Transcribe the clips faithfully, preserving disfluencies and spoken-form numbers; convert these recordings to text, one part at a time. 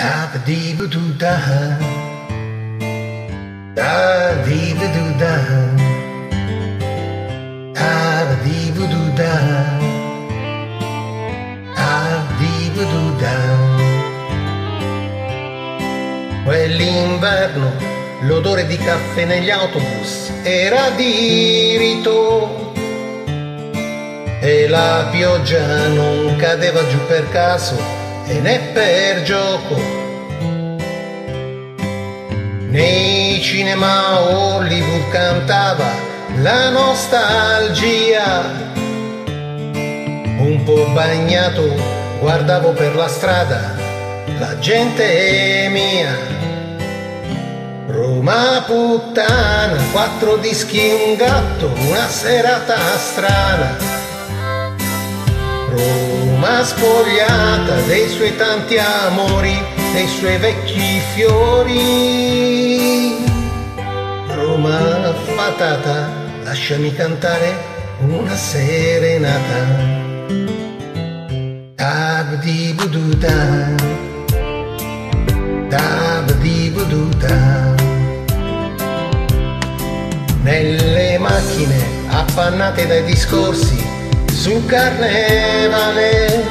Da ba dee ba doo da, da dee ba doo da, da ba dee ba doo da, da dee ba doo da. Quell'inverno l'odore di caffè negli autobus era di rito e la pioggia non cadeva giù per caso e né per gioco. Nei cinema Hollywood cantava la nostalgia. Un po' bagnato guardavo per la strada la gente mia. Roma puttana, quattro dischi, un gatto, una serata strana. Roma spogliata dei suoi tanti amori, dei suoi vecchi fiori. Roma fatata, lasciami cantare una serenata. Da-ba-dee-bu-doo-da, da-ba-dee-bu-doo-da. Nelle macchine appannate dai discorsi sul carnevale,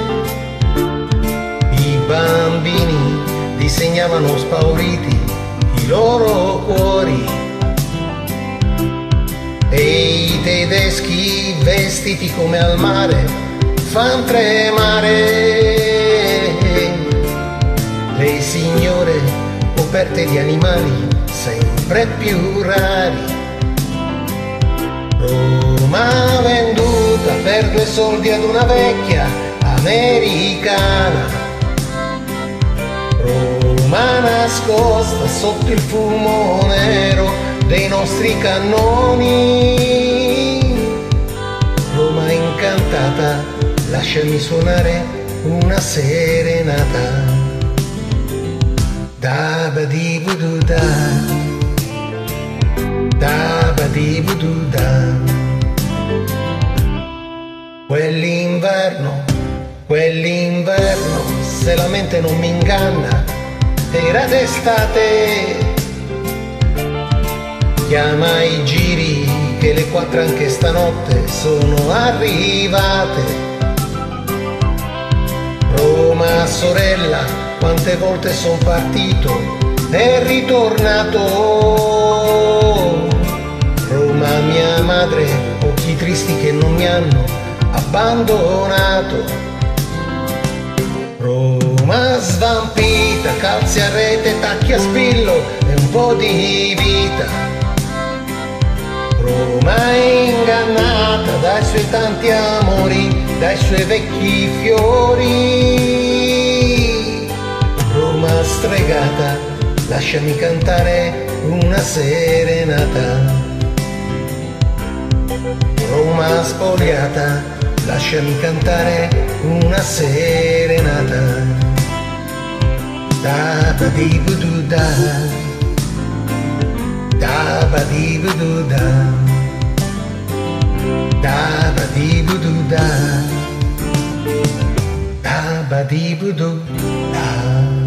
i bambini disegnavano spauriti i loro cuori e i tedeschi vestiti come al mare fan tremare le signore coperte di animali sempre più rari. Roma venduta per due soldi ad una vecchia americana. Roma nascosta sotto il fumo nero dei nostri cannoni. Roma incantata, lasciami suonare una serenata. Da-ba-dee-bu-doo-da, da-ba-dee-bu-doo-da. Quell'inverno, quell'inverno, se la mente non mi inganna, era d'estate. Chiama i giri che le quattro anche stanotte sono arrivate. Roma sorella, quante volte son partito e ritornato. Roma mia madre, occhi tristi che non mi hanno abbandonato. Roma svampita, calzi a rete, tacchi a spillo e un po' di vita. Roma ingannata dai suoi tanti amori, dai suoi vecchi fiori. Roma stregata, lasciami cantare una serenata. Roma spogliata, lasciami cantare una serenata. Da-ba-dee-bu-doo-da, da-ba-dee-bu-doo-da, da-ba-dee-bu-doo-da, da-ba-dee-bu-doo-da.